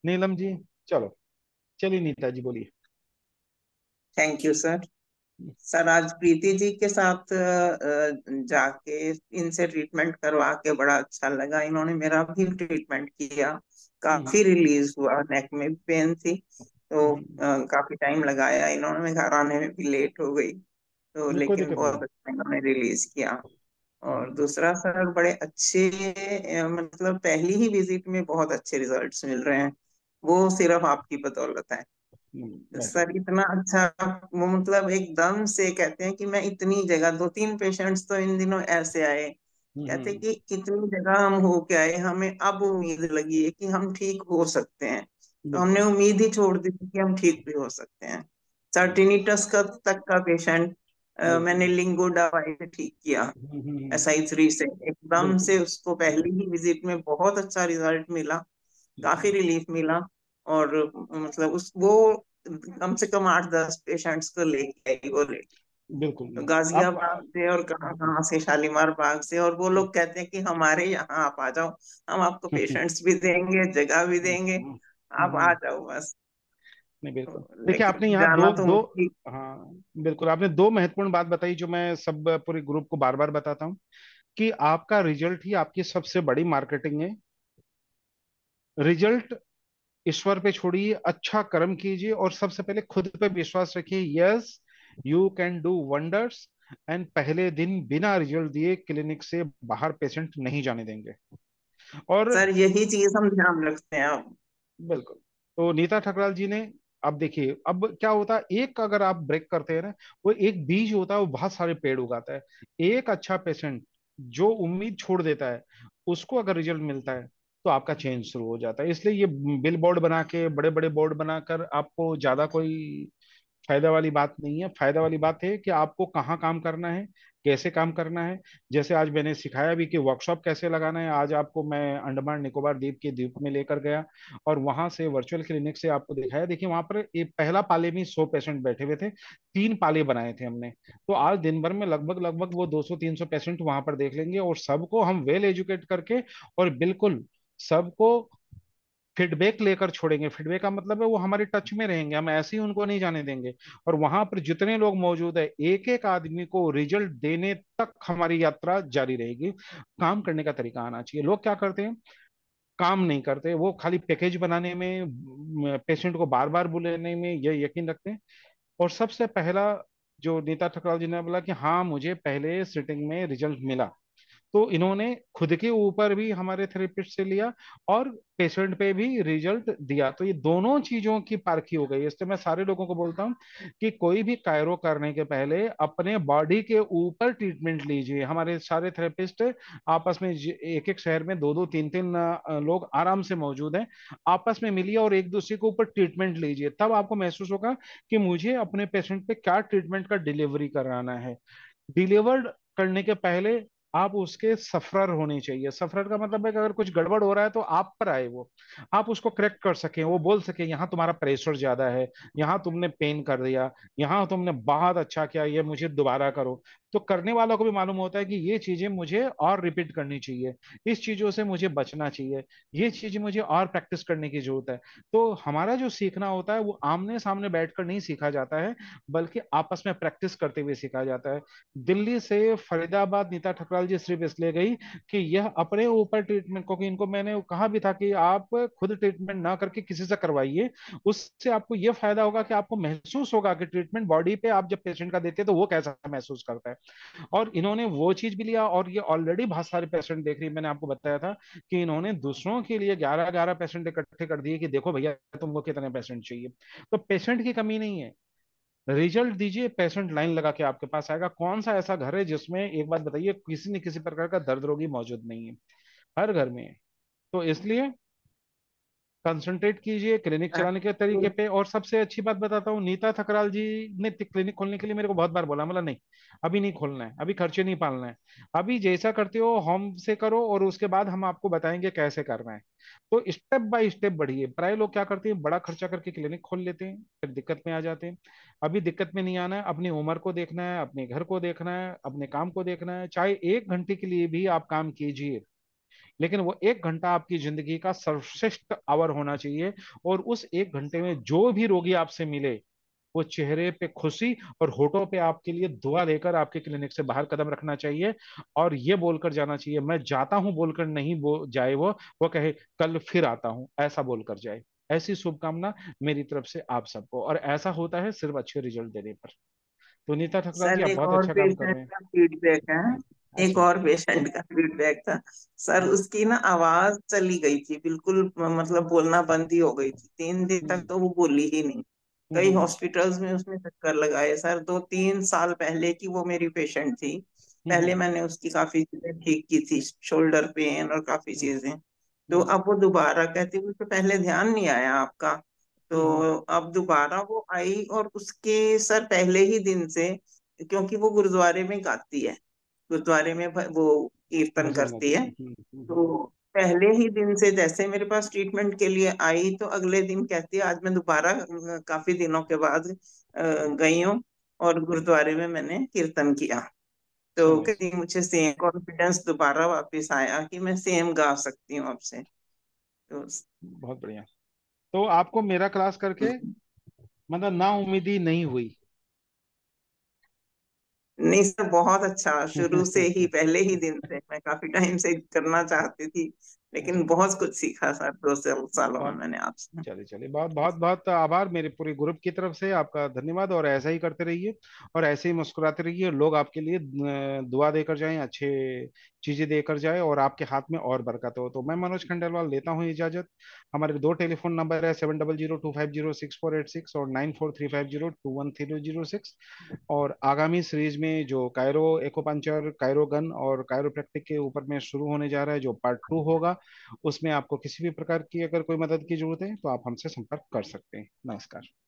नीलम जी। चलो, चलिए नीता जी बोलिए। Thank you sir. सर आज प्रीति जी के साथ जाके इनसे ट्रीटमेंट करवा के बड़ा अच्छा लगा। इन्होंने मेरा भी ट्रीटमेंट किया। हम्म, काफी रिलीज हुआ, नेक में भी पेन थी तो हम्म, काफी टाइम लगाया इन्होंने, मैं घर आने में भी लेट हो गई तो, नहीं कोई लेकिन दिक्कत नहीं। बहुत अच्छा इन्होंने रिलीज किया। और हम्म, दूसरा सर बड़े अच्छे मतलब पहली ही विजिट में बहुत अच्छे रिजल्ट्स मिल रहे हैं। वो सिर्फ आपकी बदौलत है मैं तो। सर। इतना अच्छा वो मतलब एकदम से कहते हैं कि मैं इतनी जगह, दो तीन पेशेंट्स तो इन दिनों ऐसे आए, कहते हैं हम्म, कि इतनी जगह हम हो के आए, हमें अब उम्मीद लगी है कि हम ठीक हो सकते हैं। तो हमने बिल्कुल। उम्मीद ही छोड़ दी थी कि हम ठीक भी हो सकते हैं। सर बिल्कुल। टिनिटस का तक का पेशेंट मैंने बिल्कुल। लिंगो दवाई से ठीक किया। SI3 से एकदम बिल्कुल। से उसको पहली ही विजिट में बहुत अच्छा रिजल्ट मिला, काफी बिल्कुल। रिलीफ मिला। और मतलब उस वो कम से कम 8-10 पेशेंट्स को लेके आई वो लेडी, बिल्कुल। तो अब गाजियाबाद से और कहाँ कहाँ से, शालीमार बाग से। और वो लोग कहते हैं कि हमारे यहाँ आप आ जाओ, हम आपको पेशेंट्स भी देंगे, जगह भी देंगे, आप आ जाओ बस। नहीं बिल्कुल, तो देखिए लेकिन आपने यहाँ जाना दो तो दो मुश्किल। हाँ बिल्कुल, आपने दो महत्वपूर्ण बात बताई जो मैं सब पूरे ग्रुप को बार बार बताता हूँ कि आपका रिजल्ट ही आपकी सबसे बड़ी मार्केटिंग है। रिजल्ट ईश्वर पे छोड़िए, अच्छा कर्म कीजिए और सबसे पहले खुद पे विश्वास रखिए। Yes, you can do wonders. And पहले दिन बिना रिजल्ट दिए क्लिनिक से बाहर पेशेंट नहीं जाने देंगे। और सर यही चीज हम ध्यान रखते हैं अब। बिल्कुल। तो नीता ठकराल जी ने, अब देखिए अब क्या होता है, एक अगर आप ब्रेक करते हैं ना, वो एक बीज होता है, वो बहुत सारे पेड़ उगाता है। एक अच्छा पेशेंट जो उम्मीद छोड़ देता है, उसको अगर रिजल्ट मिलता है तो आपका चेंज शुरू हो जाता है। इसलिए ये बिल बोर्ड बना के, बड़े बड़े बोर्ड बनाकर आपको ज्यादा कोई फायदा वाली बात नहीं है। फायदा वाली बात है कि आपको कहाँ काम करना है, कैसे काम करना है। जैसे आज मैंने सिखाया भी कि वर्कशॉप कैसे लगाना है। आज आपको मैं अंडमान निकोबार द्वीप के द्वीप में लेकर गया और वहां से वर्चुअल क्लिनिक से आपको दिखाया। देखिए वहां पर एक पहला पाले में 100 पेशेंट बैठे हुए थे, 3 पाले बनाए थे हमने। तो आज दिन भर में लगभग लगभग वो 200-300 पेशेंट वहां पर देख लेंगे और सबको हम वेल एजुकेट करके और बिल्कुल सबको फीडबैक लेकर छोड़ेंगे। फीडबैक का मतलब है वो हमारे टच में रहेंगे, हम ऐसे ही उनको नहीं जाने देंगे। और वहां पर जितने लोग मौजूद है, एक एक आदमी को रिजल्ट देने तक हमारी यात्रा जारी रहेगी। काम करने का तरीका आना चाहिए। लोग क्या करते हैं, काम नहीं करते, वो खाली पैकेज बनाने में, पेशेंट को बार बार बुलाने में ये यकीन रखते हैं। और सबसे पहला जो नीता ठकराल जी ने बोला कि हाँ मुझे पहले सिटिंग में रिजल्ट मिला, तो इन्होंने खुद के ऊपर भी हमारे थेरेपिस्ट से लिया और पेशेंट पे भी रिजल्ट दिया। तो ये दोनों चीजों की पारखी हो गई। इसलिए मैं सारे लोगों को बोलता हूँ कि कोई भी कायरो करने के पहले अपने बॉडी के ऊपर ट्रीटमेंट लीजिए। हमारे सारे थेरेपिस्ट आपस में एक एक शहर में दो दो तीन तीन लोग आराम से मौजूद हैं। आपस में मिलिए और एक दूसरे के ऊपर ट्रीटमेंट लीजिए, तब आपको महसूस होगा कि मुझे अपने पेशेंट पे क्या ट्रीटमेंट का डिलीवरी कराना है। डिलीवर्ड करने के पहले आप उसके सफरर होने चाहिए। सफरर का मतलब है कि अगर कुछ गड़बड़ हो रहा है तो आप पर आए वो, आप उसको करेक्ट कर सकें। वो बोल सके यहाँ तुम्हारा प्रेशर ज्यादा है, यहाँ तुमने पेन कर दिया, यहाँ तुमने बहुत अच्छा किया, ये मुझे दोबारा करो। तो करने वालों को भी मालूम होता है कि ये चीजें मुझे और रिपीट करनी चाहिए, इस चीजों से मुझे बचना चाहिए, ये चीजें मुझे और प्रैक्टिस करने की जरूरत है। तो हमारा जो सीखना होता है वो आमने सामने बैठकर नहीं सीखा जाता है, बल्कि आपस में प्रैक्टिस करते हुए सीखा जाता है। दिल्ली से फरीदाबाद नीता ठकराल जी सिर्फ इसलिए गई कि यह अपने ऊपर ट्रीटमेंट, क्योंकि इनको मैंने कहा भी था कि आप खुद ट्रीटमेंट ना करके किसी से करवाइए। उससे आपको यह फायदा होगा कि आपको महसूस होगा कि ट्रीटमेंट बॉडी पे आप जब पेशेंट का देते हैं तो वो कैसा महसूस करता है। और इन्होंने वो चीज भी लिया और ये ऑलरेडी बहुत सारे पेशेंट देख रही है। मैंने आपको बताया था कि इन्होंने दूसरों के लिए 11-11 पेशेंट इकट्ठे कर दिए कि देखो भैया तुमको कितने पेशेंट चाहिए। तो पेशेंट की कमी नहीं है, रिजल्ट दीजिए, पेशेंट लाइन लगा के आपके पास आएगा। कौन सा ऐसा घर है जिसमें, एक बात बताइए, किसी न किसी प्रकार का दर्द रोगी मौजूद नहीं है? हर घर में है। तो इसलिए कंसंट्रेट कीजिए क्लिनिक चलाने के तरीके पे। और सबसे अच्छी बात बताता हूँ, नीता ठकराल जी ने क्लिनिक खोलने के लिए मेरे को बहुत बार बोला, मतलब नहीं अभी नहीं खोलना है, अभी खर्चे नहीं पालना है, अभी जैसा करते हो होम से करो और उसके बाद हम आपको बताएंगे कैसे करना है। तो स्टेप बाय स्टेप बढ़िए। प्राय लोग क्या करते हैं, बड़ा खर्चा करके क्लिनिक खोल लेते हैं, फिर दिक्कत में आ जाते हैं। अभी दिक्कत में नहीं आना है, अपनी उम्र को देखना है, अपने घर को देखना है, अपने काम को देखना है। चाहे 1 घंटे के लिए भी आप काम कीजिए, लेकिन वो 1 घंटा आपकी जिंदगी का सर्वश्रेष्ठ आवर होना चाहिए। और उस 1 घंटे में जो भी रोगी आपसे मिले, वो चेहरे पे खुशी और होठों पे आपके लिए दुआ लेकर आपके क्लिनिक से बाहर कदम रखना चाहिए। और ये बोलकर जाना चाहिए, मैं जाता हूं बोलकर नहीं जाए वो कहे कल फिर आता हूं, ऐसा बोलकर जाए। ऐसी शुभकामना मेरी तरफ से आप सबको। और ऐसा होता है सिर्फ अच्छे रिजल्ट देने पर। तो नीता ठकराल जी, सर आप एक बहुत और अच्छा काम कर पेशेंट रहे हैं। का फीडबैक है। एक अच्छा। और पेशेंट का फीडबैक था सर, हम्म। उसकी ना आवाज चली गई थी बिल्कुल, मतलब बोलना बंद ही हो गई थी 3 दिन तक, हम्म। तो वो बोली ही नहीं। कई हम्म। हॉस्पिटल्स में उसने चक्कर लगाए सर, 2-3 साल पहले की वो मेरी पेशेंट थी। पहले हम्म। मैंने उसकी काफी चीजें ठीक की थी, शोल्डर पेन और काफी हम्म। चीजें। तो हम्म। अब वो दोबारा कहती, मुझे पहले ध्यान नहीं आया आपका। हम्म। तो अब दोबारा वो आई, और उसके सर पहले ही दिन से, क्योंकि वो गुरुद्वारे में गाती है, गुरुद्वारे में वो कीर्तन भजन करती गाती है। है। तो पहले ही दिन से जैसे मेरे पास ट्रीटमेंट के लिए आई, तो अगले दिन कहती है आज मैं दोबारा काफी दिनों के बाद गई हूँ, और गुरुद्वारे में मैंने कीर्तन किया। तो चलिए, कहती मुझे सेम कॉन्फिडेंस दोबारा वापस आया कि मैं सेम गा सकती हूँ आपसे। तो बहुत बढ़िया। तो आपको मेरा क्लास करके मतलब ना उम्मीदी नहीं हुई? नहीं सर, बहुत अच्छा, शुरू से ही पहले ही दिन से मैं काफी टाइम से करना चाहती थी, लेकिन बहुत कुछ सीखा सर 2 सालों में बहुत। मैंने आपसे। चलिए चलिए, बहुत बहुत बहुत आभार मेरे पूरे ग्रुप की तरफ से, आपका धन्यवाद। और ऐसा ही करते रहिए, और ऐसे ही मुस्कुराते रहिए, लोग आपके लिए दुआ देकर जाएं, अच्छे चीजें देकर जाए, और आपके हाथ में और बरकत हो। तो मैं मनोज खंडेलवाल लेता हूँ इजाजत। हमारे दो टेलीफोन नंबर है, 7002506486 और 9435021306। और आगामी सीरीज में जो कायरो एक्यूपंक्चर, कायरो गन और कायरोप्रैक्टिक के ऊपर में शुरू होने जा रहा है, जो पार्ट 2 होगा, उसमें आपको किसी भी प्रकार की अगर कोई मदद की जरूरत है तो आप हमसे संपर्क कर सकते हैं। नमस्कार।